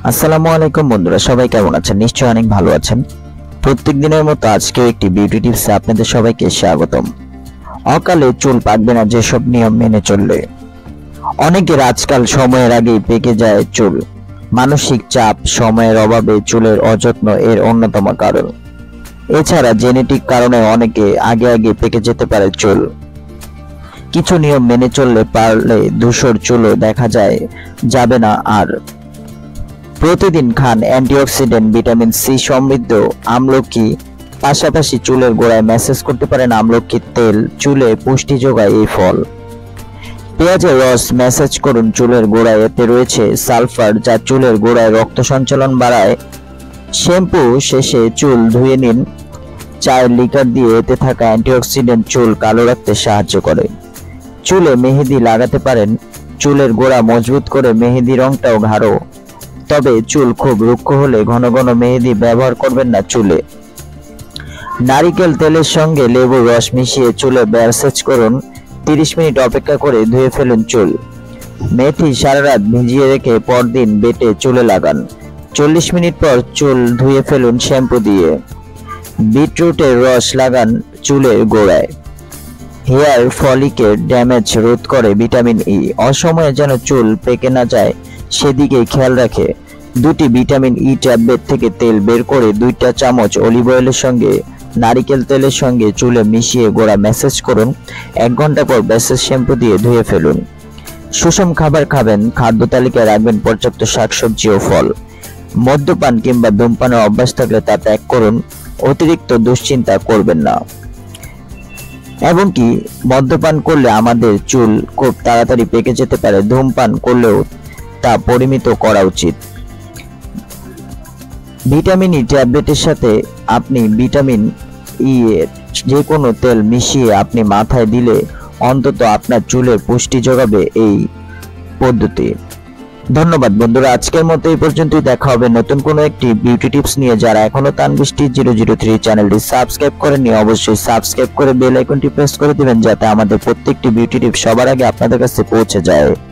আসসালামু আলাইকুম বন্ধুরা, সবাই কেমন আছেন? নিশ্চয়ই অনেক ভালো আছেন। প্রত্যেক দিনের মতো আজকেও একটি বিউটি টিপসে আপনাদের সবাইকে স্বাগতম। অকালে চুল পাকবে না যেসব নিয়ম মেনে চললে। অনেকের আজকাল সময়ের আগেই পেকে যায় চুল। মানসিক চাপ, সময়ের অভাবে চুলের অযত্ন এর অন্যতম কারণ। এছাড়া জেনেটিক কারণে অনেকে আগে পেকে যেতে পারে চুল। কিছু নিয়ম মেনে চললে পারলে ধূসর চুলও দেখা যাবে না আর। প্রতিদিন খান অ্যান্টিঅক্সিডেন্ট ভিটামিন সি সমৃদ্ধ আমলকি, পাশাপাশি চুলের গোড়ায় ম্যাসেজ করতে পারেন আমলকির তেল। চুলে পুষ্টি যোগায় এই ফল। পেঁয়াজের রস ম্যাসেজ করুন চুলের গোড়ায়, এতে রয়েছে সালফার যা চুলের গোড়ায় রক্ত সঞ্চালন বাড়ায়। শ্যাম্পু শেষে চুল ধুয়ে নিন চায়ের লিকার দিয়ে, এতে থাকা অ্যান্টিঅক্সিডেন্ট চুল কালো রাখতে সাহায্য করে। চুলে মেহেদি লাগাতে পারেন, চুলের গোড়া মজবুত করে মেহেদি রংটাও গাঢ়। তবে চুল খুব রুক্ষ হলে ঘন ঘন মেহেদি ব্যবহার করবেন না চুলে। নারিকেল তেলের সঙ্গে লেবুর রস মিশিয়ে চুলে ম্যাসেজ করুন, 30 মিনিট অপেক্ষা করে ধুয়ে ফেলুন চুল। মেথি সারা রাত ভিজিয়ে রেখে পরদিন বেটে চুলে লাগান, 40 মিনিট পর চুল ধুয়ে ফেলুন শ্যাম্পু দিয়ে। বিটরুটের রস লাগান চুলের গোড়ায়, হেয়ার ফলিকের ড্যামেজ রোধ করে ভিটামিন ই। অসময়ে যেন চুল পেকে না যায় সেদিকে খেয়াল রাখে। 2টি ভিটামিন ই ট্যাবলেট থেকে তেল বের করে 2টা চামচ অলিভ অয়েলের সঙ্গে নারিকেল তেলের সঙ্গে চুলে মিশিয়ে গোড়া ম্যাসেজ করুন। 1 ঘন্টা পর ব্যাসেজ শ্যাম্পু দিয়ে ধুয়ে ফেলুন। সুষম খাবার খাবেন, খাদ্য তালিকায় রাখবেন পর্যাপ্ত শাকসবজি ও ফল। মদ্যপান কিংবা ধূমপানের অভ্যাস থাকলে তা ত্যাগ করুন, অতিরিক্ত দুশ্চিন্তা করবেন না। এবং কি মদ্যপান করলে আমাদের চুল খুব তাড়াতাড়ি পেকে যেতে পারে, ধূমপান করলেও তা পরিমিত করা উচিত। ভিটামিন ই ট্যাবলেটের সাথে আপনি ভিটামিন ই এর যে কোনো তেল মিশিয়ে আপনি মাথায় দিলে অন্তত আপনার চুলের পুষ্টি যোগাবে এই পদ্ধতি। ধন্যবাদ বন্ধুরা, আজকের মতো এই পর্যন্তই। দেখা হবে নতুন কোনো একটি বিউটি টিপস নিয়ে। যারা এখনো তানভির্স 003 চ্যানেলটি সাবস্ক্রাইব করেননি, অবশ্যই সাবস্ক্রাইব করে বেল আইকনটি প্রেস করে দিবেন যাতে আমাদের প্রত্যেকটি বিউটি টিপস সবার আগে আপনাদের কাছে পৌঁছে যায়।